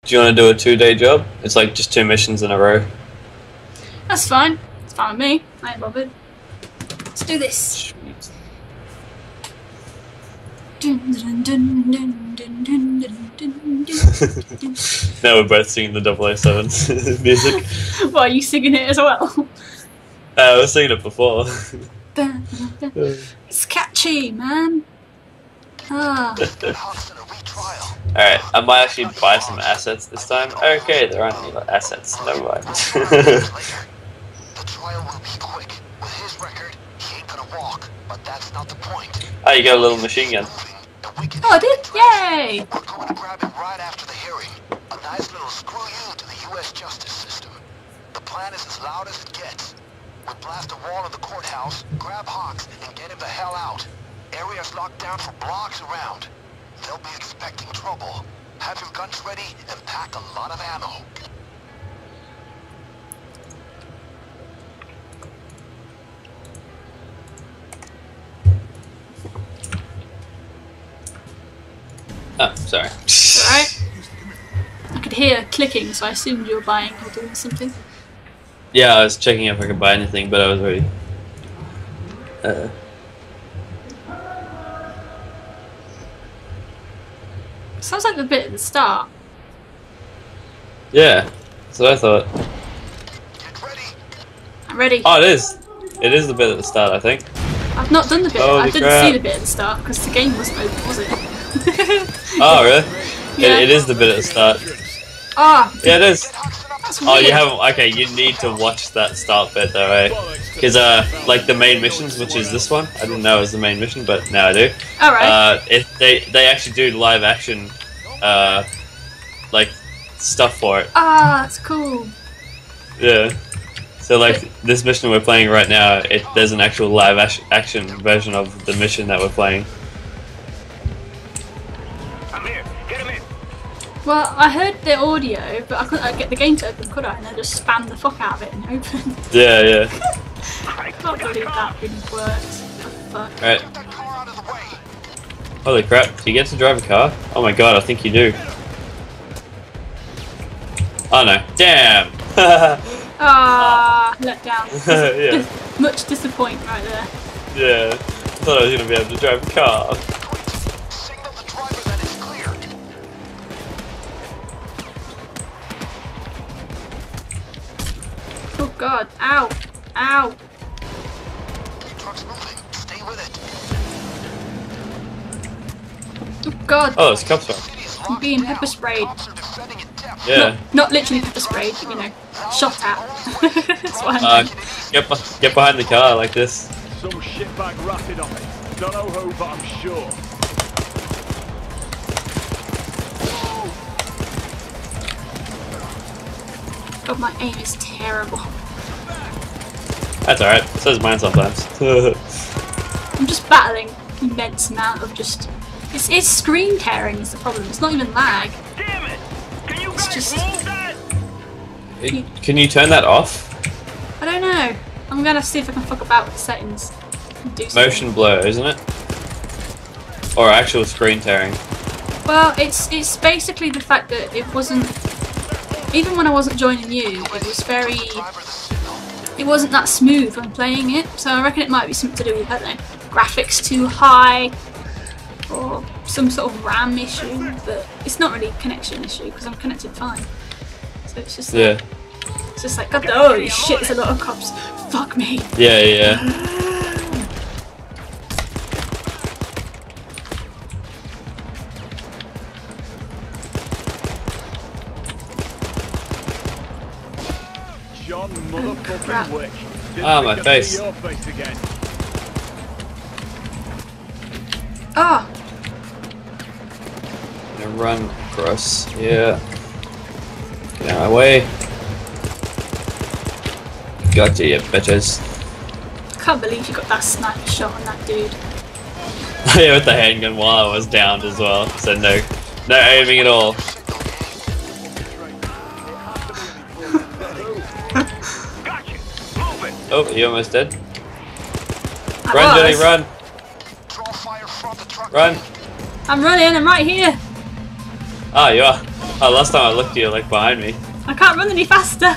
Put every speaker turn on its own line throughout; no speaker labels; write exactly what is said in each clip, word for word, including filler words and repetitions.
Do you want to do a two-day job? It's like just two missions in a row.
That's fine. It's fine with me. I ain't bothered. Let's do this.
Now we're both singing the double A seven music.
What, are you singing it as well?
Uh, I was singing it before.
It's catchy, man. Ah.
Alright, I might actually buy some assets this time. Okay, there aren't any assets. Never mind.
The trial will be quick. With his record, he ain't gonna walk. But that's not the point.
Oh, you got a little machine gun.
Oh, I did? Yay!
We're going to grab him right after the hearing. A nice little screw you to the U S justice system. The plan is as loud as it gets. We blast a wall of the courthouse, grab Hawks, and get him the hell out. Area's locked down for blocks around. They'll be expecting trouble. Have your guns ready and pack a lot of ammo.
Oh, sorry.
Alright. I could hear clicking, so I assumed you were buying or doing something.
Yeah, I was checking if I could buy anything, but I was already... Uh...
Sounds like the bit at the start.
Yeah, that's what I thought.
Get ready.
I'm ready.
Oh, it is. It is the bit at the start, I think.
I've not done the bit.
Holy
I didn't
crap.
see the bit at the start because the game wasn't open, was it?
Oh, really?
Yeah.
It, it is the bit at the start.
Ah,
Yeah, it is.
that's
Oh,
weird.
you haven't. Okay, you need to watch that start bit though, eh? Because uh, like the main missions, which is this one, I didn't know it was the main mission, but now I do.
All right.
Uh, it they they actually do live action, uh, like stuff for it.
Ah, that's cool.
Yeah. So like this mission we're playing right now, it there's an actual live ac action version of the mission that we're playing.
I'm here. Get him in.
Well, I heard the audio, but I couldn't I'd get the game to open, could I? And I just spammed the fuck out of it and opened.
Yeah, yeah.
I can't believe that really worked. What the fuck?
Alright.
Get that car out of the way.
Holy crap! Do you get to drive a car? Oh my god, I think you do. Oh no! Damn!
Ah, let down.
Yeah.
Much disappointment right there.
Yeah. I thought I was gonna be able to drive a car.
Signal the driver that it's clear.
Oh god, ow, ow.
Truck's moving. Stay with it.
Oh god,
Oh, it's cops from.
City is
I'm
locked
being
down.
pepper sprayed.
Cops are defending it depth.
Yeah.
Not, not literally pepper sprayed, but you know, shot at. That's what I
Uh,
meant.
get be get behind the car like this.
Some shitbag ratted on it. Don't know who, but I'm sure.
God, my aim is terrible.
That's alright. So is mine sometimes.
I'm just battling immense amount of just... It's, it's screen tearing is the problem, it's not even lag.
Damn it! Can you
It's
guys
just-
move that?
It- Can you turn that off?
I don't know. I'm gonna see if I can fuck about with the settings. And do something.
Motion blur, isn't it? Or actual screen tearing?
Well, it's it's basically the fact that it wasn't... Even when I wasn't joining you, it was very...
Driver the signal.
It wasn't that smooth when playing it, so I reckon it might be something to do with, I don't know, graphics too high, or some sort of RAM issue, but it's not really a connection issue, because I'm connected fine. So it's just like,
Yeah.
it's just like, God, holy shit, there's a lot of cops. Fuck me.
Yeah, yeah.
John
crap.
motherfucking Wick. Didn't
Ah,
think
my
I'd
face.
see your face again.
Ah,
Gonna run across. Yeah. Get out of my way. Gotcha, you bitches.
I can't believe you got that sniper shot on that dude.
Yeah, with the handgun while I was downed as well. So no, no aiming at all.
Gotcha! Move it!
Oh, you almost dead.
I
Run, Jenny,
was.
run,
Draw fire from the truck.
run.
I'm running, I'm right here.
Ah, you are. Oh, last time I looked, you were like behind me.
I can't run any faster.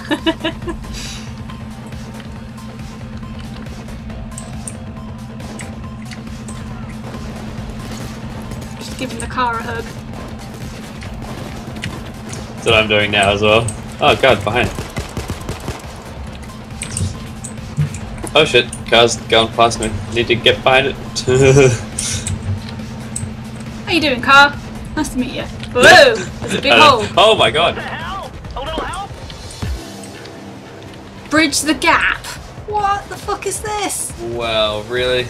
Just giving the car a hug.
That's what I'm doing now as well. Oh god, behind. Oh shit, car's going past me. Need to get behind it.
How you doing, car? Nice to meet you. Whoa! There's a big hole.
Oh my god.
Help! A little help!
Bridge the gap. What the fuck is this?
Wow, really?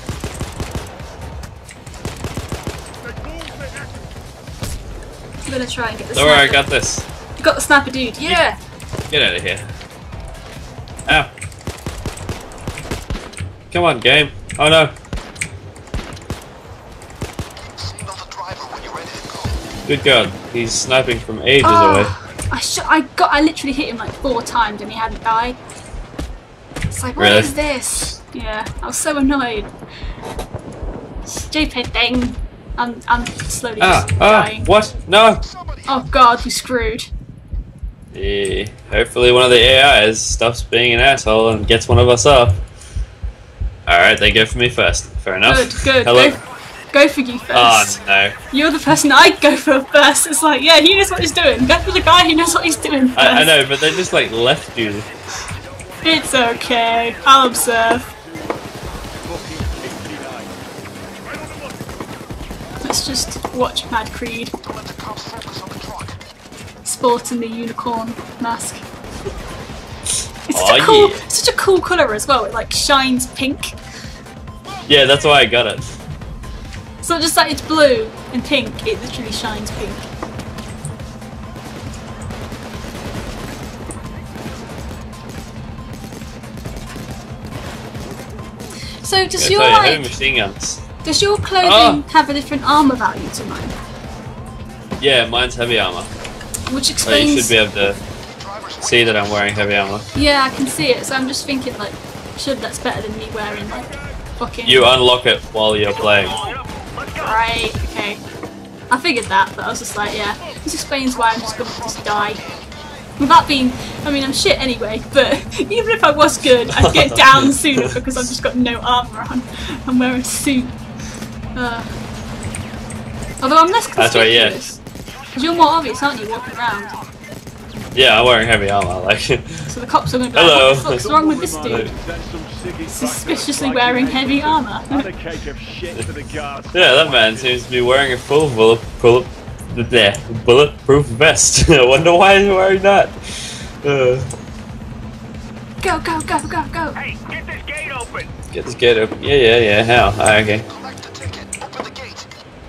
I'm gonna try and get the
Don't worry, I
sniper.
got this.
You got the sniper dude. Yeah.
Get out of here. Ow. Come on, game. Oh no.
Signal the driver when you're ready to go.
Good god. He's sniping from ages
Oh,
away.
I sh I got. I literally hit him like four times and he hadn't died. It's like, what
Really?
is this? Yeah, I was so annoyed. Stupid thing. I'm I'm slowly
Ah,
just
ah,
dying.
what? No!
Oh god, we screwed.
Yeah, hopefully one of the A Is stops being an asshole and gets one of us up. Alright, they go for me first. Fair enough.
Good, good.
Hello?
Go, go for you first.
Oh no.
You're the person I'd go for first. It's like, yeah, he knows what he's doing. Go for the guy who knows what he's doing first.
I, I know, but they just like left you.
It's okay. I'll observe. Let's just watch Mad Creed
Don't let the cops focus on the truck.
sporting the unicorn mask. It's
Oh,
such a cool,
yeah.
such a cool colour as well. It like shines pink.
Yeah, that's why I got it.
It's not just like it's blue and pink. It literally shines pink. So does
I
your
tell you, heavy
like,
machine guns.
does your clothing
Ah.
have a different armour value to mine?
Yeah, mine's heavy armor.
Which
So you
explains.
should be able to see that I'm wearing heavy armor.
Yeah, I can see it. So I'm just thinking like, should that's better than me wearing like fucking.
You unlock it while you're playing.
Right. Okay. I figured that, but I was just like, yeah. This explains why I'm just gonna just die. Without being, I mean, I'm shit anyway. But even if I was good, I'd get down sooner because I've just got no armor on. I'm wearing a suit. Uh, although I'm less
That's right, yeah.
conspicuous. Because you're more obvious, aren't you, walking around?
Yeah, I'm wearing heavy armor. Like,
So the cops are going to be
Hello.
like, what the fuck's wrong with this dude? Suspiciously wearing heavy armour.
And a cake of shit for the guards.
yeah, that man seems to be wearing a full bullet, bullet, bleh, bulletproof vest. I wonder why he's wearing that. Uh,
Go, go, go, go, go!
Hey, get this gate open!
get this gate open. Yeah, yeah, yeah. How? Ah, okay.
Collect the ticket. Open the gate.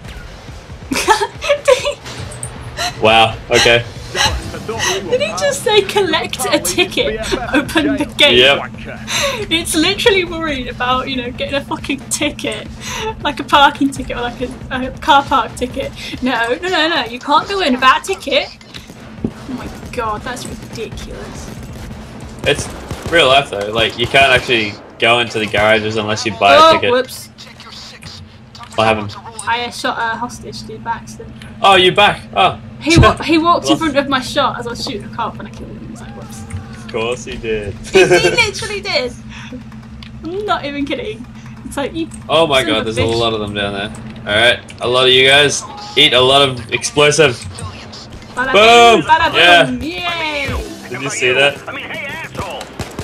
Wow. Okay.
Did he just say collect a ticket, open the gate?
Yep.
It's literally worried about, you know, getting a fucking ticket. Like a parking ticket or like a, a car park ticket. No, no, no, no, you can't go in without a ticket. Oh my god, that's ridiculous.
It's real life though. Like you can't actually go into the garages unless you buy a
Oh,
ticket.
whoops.
Check your six.
What happened?
I uh, shot a hostage dude by accident.
Oh, you back? Oh.
He, wa he walked in front of my shot as I was shooting a cop and I killed him. I was like, whoops.
Of course he did.
he, he literally did. I'm not even kidding. It's like you.
Oh my
son of
god, there's a
bitch.
lot of them down there. Alright, a lot of you guys eat a lot of explosive.
Bada
Boom!
Bada
Yeah.
boom! Yay!
Did you see that?
I mean, hey, asshole!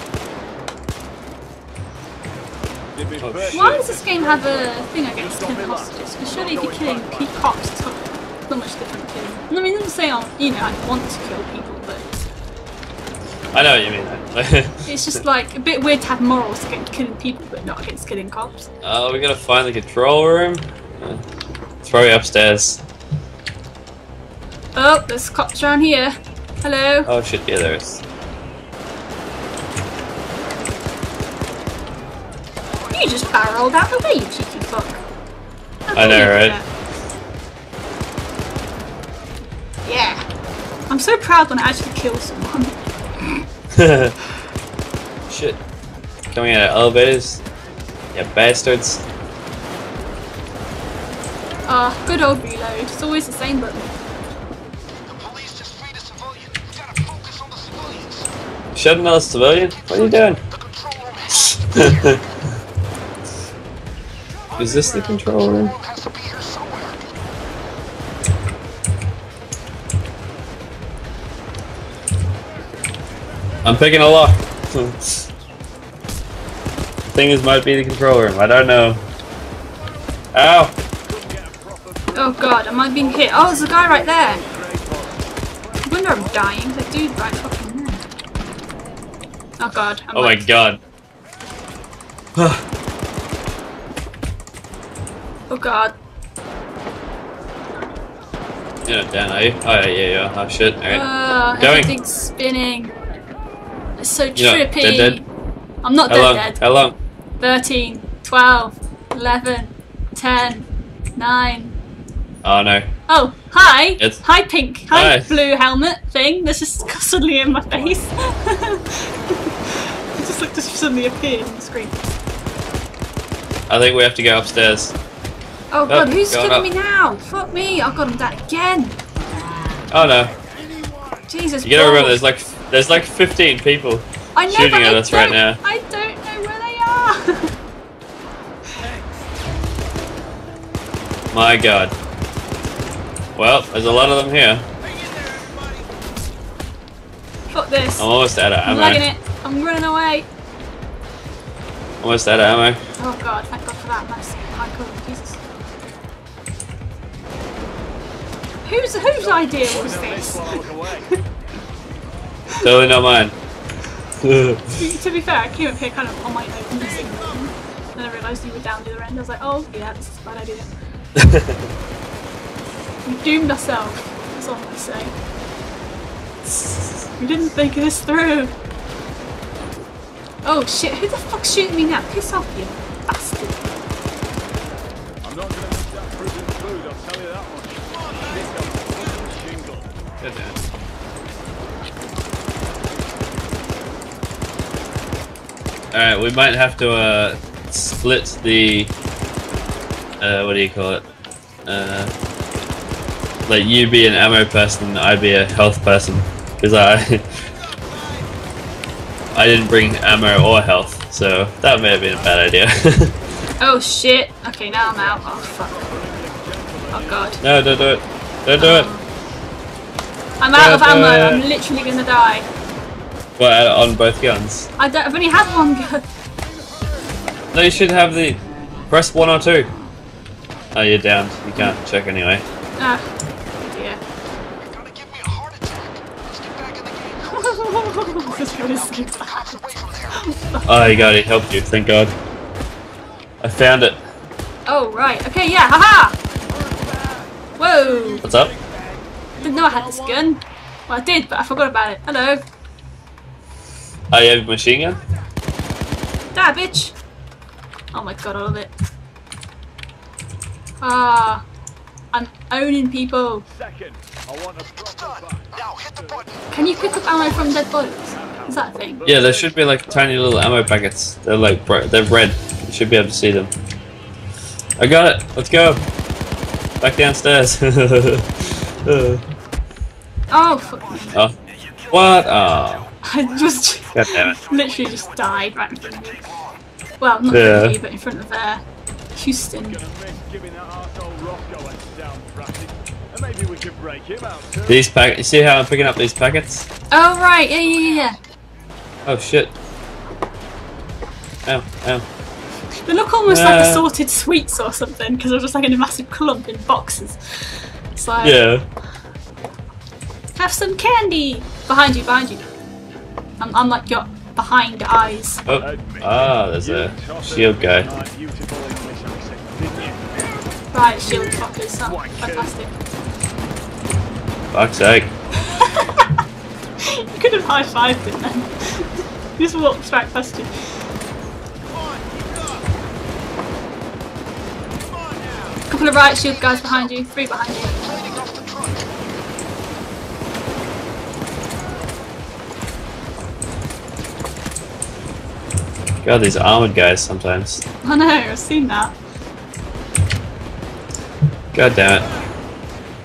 Why does this game have a thing against killing hostages? Because surely if you're killing pe- cops, it's not, it's not much different killing. I mean, I'm not saying I'm, you know, I want to kill people, but
I know what you mean.
it's just like a bit weird to have morals against killing people, but not against killing cops.
Oh, we gotta find the control room. Uh, throw you upstairs.
Oh, there's cops around here. Hello.
Oh shit, yeah, there is.
You just barreled out the way, you cheeky fuck. How
I know,
dare you do
right?
that? Yeah. I'm so proud when I actually kill someone.
Shit. Coming out of elevators. Yeah, bastards.
Ah, good old reload. It's always the same button.
The police
shot another civilian? What are you doing? Is this the control room? I'm picking a lock. Thing is, might be the control room. I don't know. Ow!
Oh god, am I being hit? Oh, there's a guy right there. I wonder I'm dying. There's a dude right fucking there. Oh god. I'm
Oh my
like,
god.
oh god.
You're not down, are you? Oh yeah, yeah, yeah. Oh shit. Alright.
Uh,
Going.
everything's spinning. It's so
You're not
trippy.
dead, dead?
I'm not
How
dead
long?
dead.
How long?
thirteen, twelve, eleven, ten, nine.
Oh no.
Oh, hi!
It's-
Hi, pink. Hi,
Hi.
blue helmet thing. That's just suddenly in my face. It just like just suddenly appeared on the screen.
I think we have to go upstairs.
Oh god, who's
going
killing
up.
me now? Fuck me! I got him dead again.
Oh no.
Jesus.
You gotta
balls.
remember, there's like there's like fifteen people
I know,
shooting
but
at
I
us right
don't-
now.
I don't know where they are.
My god. Well, there's a lot of them here.
Fuck this.
I'm almost out of
I'm lagging
ammo.
it. I'm running away.
Almost out of ammo.
Oh god, thank god for that. Nice high cover. Jesus. Whose whose idea was this?
Totally not mine.
to, to be fair, I came up here kind of on my own, missing them. Then I realised you were down the other end. I was like, oh yeah, this is a bad idea. We doomed ourselves. That's all I'm gonna say. We didn't think this through. Oh shit! Who the fuck's shooting me now? Piss off, you bastard!
I'm not gonna miss that prison food, I'll tell you that much. Shingle.
Good man. Alright, we might have to uh, split the uh, what do you call it? Uh, like you be an ammo person and I be a health person, because I I didn't bring ammo or health, so that may have been a bad idea.
Oh shit! Okay, now I'm out. Oh fuck! Oh god!
No, don't do it! Don't do it!
I'm out of
Uh,
ammo.
uh,
I'm literally gonna die.
Well, on both guns.
I don't. I've only had one gun.
No, you should have the press one or two. Oh, you're down. You can't check anyway.
Ah, dear.
Gonna give me a heart attack. Let's get back in the game.
Just gonna skip that.
Cops away from there.
Oh, you got it. Helped you. Thank God. I found it.
Oh right. Okay. Yeah. Haha. Whoa!
What's up?
Didn't know I had this gun. Well, I did, but I forgot about it. Hello.
Oh, you have a machine gun?
Die, bitch! Oh my god, I love it. Ah, I'm owning people.
Second, I want a
It's
proper
done.
back.
Now hit the button.
Can you pick up ammo from dead bodies? Is that a thing?
Yeah, there should be like tiny little ammo packets. They're like bright. They're red. You should be able to see them. I got it. Let's go. Back downstairs. Uh,
Oh, fuck me.
oh. What? Oh.
I just
God damn it.
literally just died right in front of me. Well, not in front
Yeah.
of you, but in front of uh, Houston.
Gonna miss giving that arsehole Rocco a down practice. And maybe we could break him out too.
These pack. You see how I'm picking up these packets?
Oh right, yeah, yeah, yeah, yeah.
Oh shit. Ow, ow.
They look almost like
Uh.
assorted sweets or something because they're just like in a massive clump in boxes. It's like,
Yeah.
have some candy behind you, behind you. I'm, I'm like your behind eyes.
Oh. Ah, there's a shield guy.
Beautiful English accent, didn't you?
Right, shield fuckers. Oh, fantastic.
Fuck's sake.
You could have high fived him then. He just walks right past you. Couple of right shield guys behind you, three behind you.
Trading off the truck.
God, these armored guys sometimes.
I know, I've seen that.
God damn it.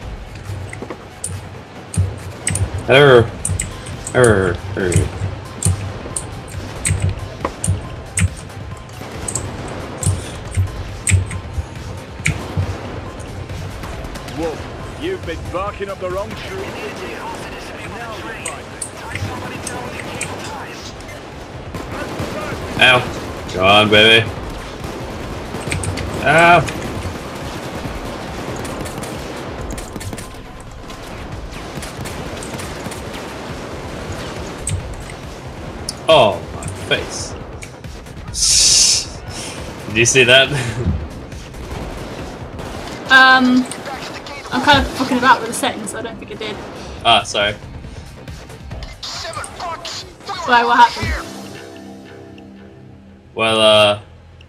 Err. Err. Err.
barking up the wrong tree.
Ow. Go on, baby. Ow. Oh, my face. Did you see that?
Um, I'm kind of fucking about with the settings, so I don't think I did.
Ah, sorry.
Why, what happened?
Well, uh...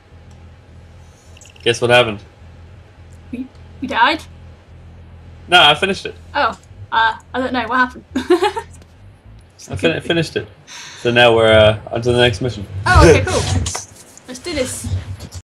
guess what happened?
You, you died?
No, I finished it.
Oh, uh, I don't know, what happened?
I fin finished it. So now we're uh, on to the next mission.
Oh, okay, cool. Let's, let's do this.